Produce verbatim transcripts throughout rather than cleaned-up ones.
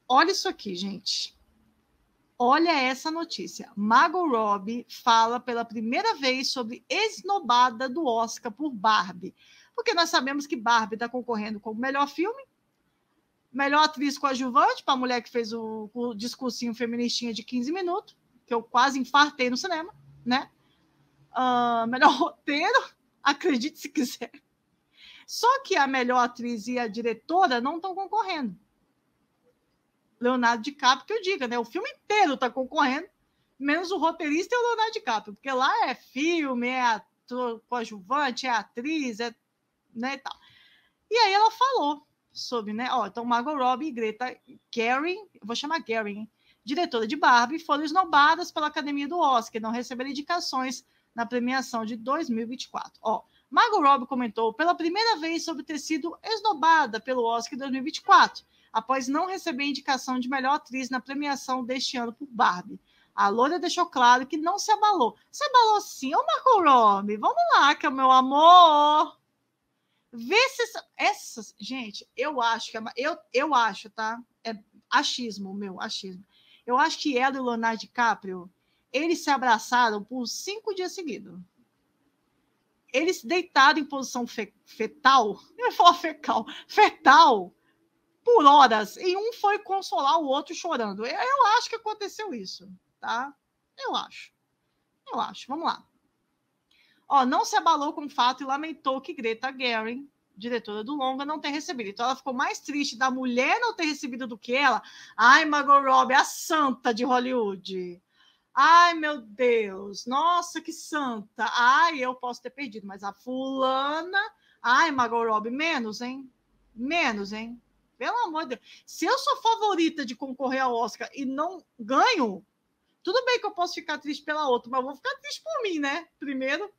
olha isso aqui, gente. Olha essa notícia. Margot Robbie fala pela primeira vez sobre esnobada do Oscar por Barbie. Porque nós sabemos que Barbie está concorrendo como melhor filme, melhor atriz coadjuvante, para a mulher que fez o, o discursinho feministinha de quinze minutos, que eu quase infartei no cinema, né? Uh, melhor roteiro, acredite se quiser. Só que a melhor atriz e a diretora não estão concorrendo. Leonardo DiCaprio, que eu diga, né? O filme inteiro está concorrendo, menos o roteirista e o Leonardo DiCaprio, porque lá é filme, é ator coadjuvante, é atriz, é, né, e tal. E aí ela falou sobre, né? Ó, então Margot Robbie e Greta Gerwig, vou chamar Gerwig, hein? Diretora de Barbie, foram esnobadas pela Academia do Oscar, não receberam indicações na premiação de dois mil e vinte e quatro. Ó, Margot Robbie comentou pela primeira vez sobre ter sido esnobada pelo Oscar dois mil e vinte e quatro, após não receber indicação de melhor atriz na premiação deste ano por Barbie. A loira deixou claro que não se abalou. Se abalou sim, ô Margot Robbie, vamos lá, que é o meu amor. Vê se essa, essas, gente, eu acho que é, eu, eu acho, tá? É achismo, meu, achismo. Eu acho que ela e o Leonardo DiCaprio, eles se abraçaram por cinco dias seguidos. Eles deitaram em posição fe, fetal, eu ia falar fecal, fetal, por horas, e um foi consolar o outro chorando. Eu, eu acho que aconteceu isso, tá? Eu acho. Eu acho. Vamos lá. Ó, não se abalou com o fato e lamentou que Greta Gerwig, diretora do longa, não ter recebido. Então ela ficou mais triste da mulher não ter recebido do que ela. Ai, Margot Robbie, a santa de Hollywood. Ai, meu Deus, nossa, que santa. Ai, eu posso ter perdido, mas a fulana... Ai, Margot Robbie, menos, hein? Menos, hein? Pelo amor de Deus. Se eu sou favorita de concorrer ao Oscar e não ganho, tudo bem que eu posso ficar triste pela outra, mas eu vou ficar triste por mim, né? Primeiro.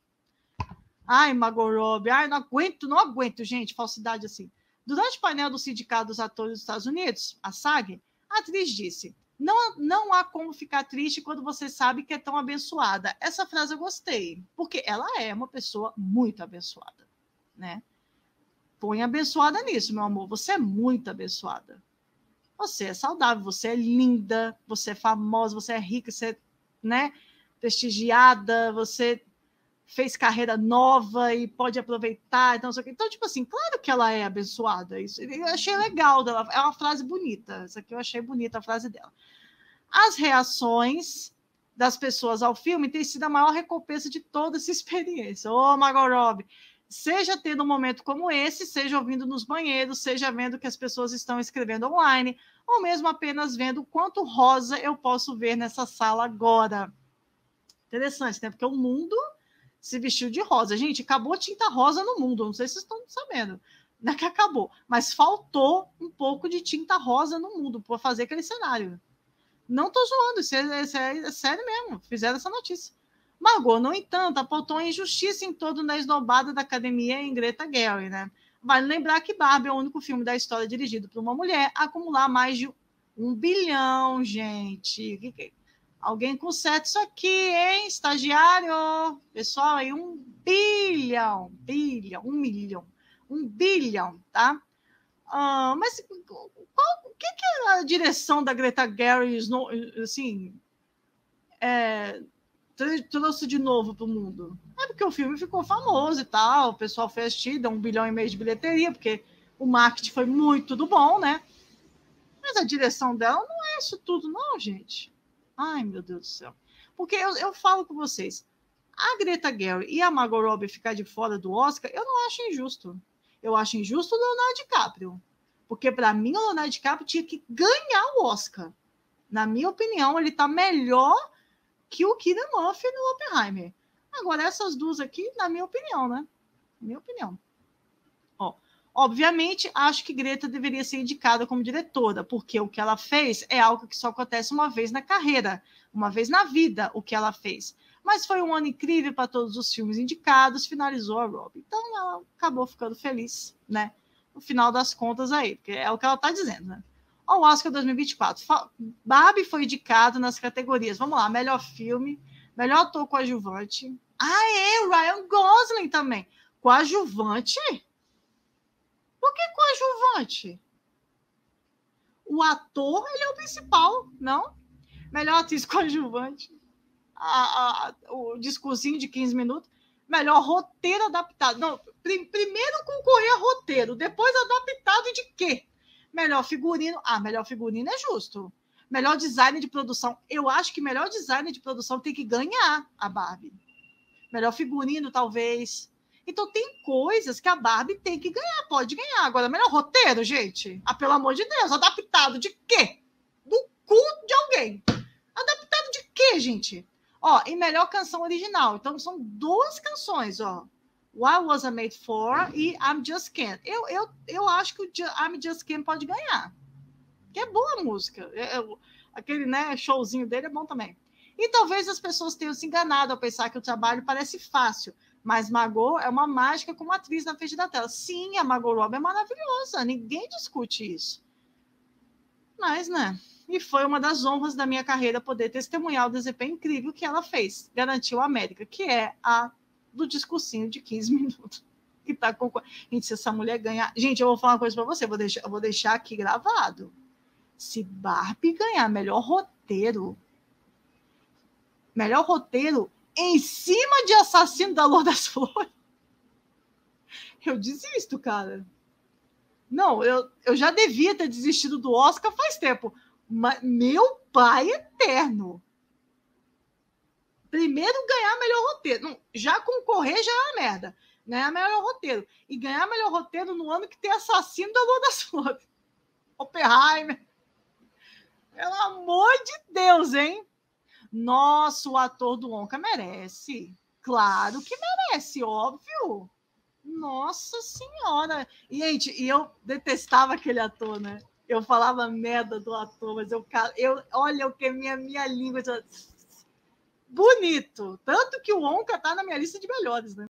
Ai, Margot Robbie, ai, não aguento, não aguento, gente, falsidade assim. Durante o painel do Sindicato dos Atores dos Estados Unidos, a SAG, a atriz disse: não, não há como ficar triste quando você sabe que é tão abençoada. Essa frase eu gostei, porque ela é uma pessoa muito abençoada, né? Põe abençoada nisso, meu amor, você é muito abençoada. Você é saudável, você é linda, você é famosa, você é rica, você é, né, prestigiada, você fez carreira nova e pode aproveitar. Então, então, tipo assim, claro que ela é abençoada. Isso, eu achei legal dela. É uma frase bonita. Isso aqui eu achei bonita a frase dela. As reações das pessoas ao filme têm sido a maior recompensa de toda essa experiência. Ô, oh, Margot Robbie, seja tendo um momento como esse, seja ouvindo nos banheiros, seja vendo que as pessoas estão escrevendo online, ou mesmo apenas vendo quanto rosa eu posso ver nessa sala agora. Interessante, né? Porque o mundo se vestiu de rosa. Gente, acabou tinta rosa no mundo, não sei se vocês estão sabendo, não é que acabou, mas faltou um pouco de tinta rosa no mundo para fazer aquele cenário. Não estou zoando, isso é, isso é, é sério mesmo, fizeram essa notícia. Margot, no entanto, apontou a injustiça em torno da esnobada da academia em Greta Gerwig, né? Vale lembrar que Barbie é o único filme da história dirigido por uma mulher a acumular mais de um bilhão, gente. Que que... Alguém conserta isso aqui, hein, estagiário? Pessoal, aí um bilhão, bilhão, um milhão, um bilhão, tá? Uh, mas qual, o que, que é a direção da Greta Gerwig, assim, é, trouxe de novo para o mundo? É porque o filme ficou famoso e tal, o pessoal fez tida, um bilhão e meio de bilheteria, porque o marketing foi muito do bom, né? Mas a direção dela não é isso tudo, não, gente. Ai, meu Deus do céu. Porque eu, eu falo com vocês, a Greta Gerwig e a Margot Robbie ficar de fora do Oscar, eu não acho injusto. Eu acho injusto o Leonardo DiCaprio. Porque, para mim, o Leonardo DiCaprio tinha que ganhar o Oscar. Na minha opinião, ele está melhor que o Cillian Murphy no Oppenheimer. Agora, essas duas aqui, na minha opinião, né? Na minha opinião. Ó, obviamente, acho que Greta deveria ser indicada como diretora, porque o que ela fez é algo que só acontece uma vez na carreira, uma vez na vida, o que ela fez. Mas foi um ano incrível para todos os filmes indicados, finalizou a Robbie. Então, ela acabou ficando feliz, né? No final das contas aí, porque é o que ela está dizendo, né? O Oscar dois mil e vinte e quatro. Barbie foi indicado nas categorias, vamos lá, melhor filme, melhor ator coadjuvante. Ah, é, o Ryan Gosling também. Coadjuvante? Por que coadjuvante? O ator, ele é o principal, não? Melhor atriz coadjuvante. A, a, o discursinho de quinze minutos. Melhor roteiro adaptado. Não, prim, primeiro concorrer a roteiro, depois adaptado de quê? Melhor figurino. Ah, melhor figurino é justo. Melhor design de produção. Eu acho que melhor design de produção tem que ganhar a Barbie. Melhor figurino, talvez. Então, tem coisas que a Barbie tem que ganhar. Pode ganhar. Agora, melhor roteiro, gente? Ah, pelo amor de Deus. Adaptado de quê? Do cu de alguém. Adaptado de quê, gente? Ó, e melhor canção original. Então, são duas canções, ó. What Was I Made For e I'm Just Ken. Eu, eu, eu acho que o I'm Just Ken pode ganhar. Que é boa a música. É, é, aquele, né, showzinho dele é bom também. E talvez as pessoas tenham se enganado ao pensar que o trabalho parece fácil, mas Margot é uma mágica como atriz na frente da tela. Sim, a Margot Robbie é maravilhosa, ninguém discute isso. Mas, né, e foi uma das honras da minha carreira poder testemunhar o desempenho incrível que ela fez. Garantiu a América, que é a do discursinho de quinze minutos. Que tá com... Gente, se essa mulher ganhar... Gente, eu vou falar uma coisa para você, eu vou, deixar, eu vou deixar aqui gravado. Se Barbie ganhar melhor roteiro, melhor roteiro em cima de Assassino da Lua das Flores, eu desisto, cara. Não, eu, eu já devia ter desistido do Oscar faz tempo. Mas, meu pai eterno. Primeiro ganhar melhor roteiro. Não, já concorrer já é uma merda. Ganhar melhor roteiro. E ganhar melhor roteiro no ano que tem Assassino da Lua das Flores. Oppenheimer. Pelo amor de Deus, hein? Nossa, o ator do Wonka merece. Claro que merece, óbvio. Nossa Senhora. E, gente, e eu detestava aquele ator, né? Eu falava merda do ator, mas eu, eu olha o que minha, minha língua... Bonito. Tanto que o Wonka tá na minha lista de melhores, né?